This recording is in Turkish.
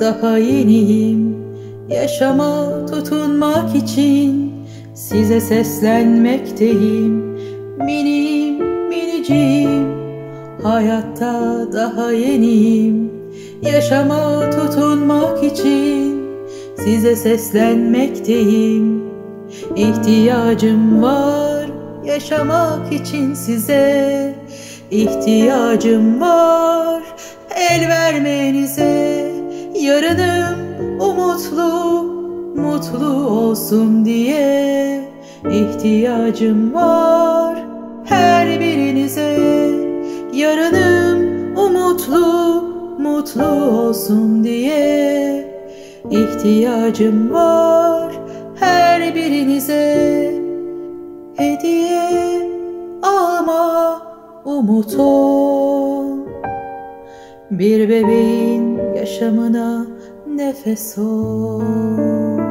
daha yeniyim. Yaşama tutunmak için size seslenmekteyim. Minim, minicim, hayatta daha yeniyim. Yaşama tutunmak için size seslenmekteyim. İhtiyacım var yaşamak için size. İhtiyacım var el vermenize. Yarınım umutlu, mutlu olsun diye. İhtiyacım var her birinize. Yarınım umutlu, mutlu olsun diye. İhtiyacım var her birinize. Hediye alma, umut ol. Bir bebeğin yaşamına nefes ol.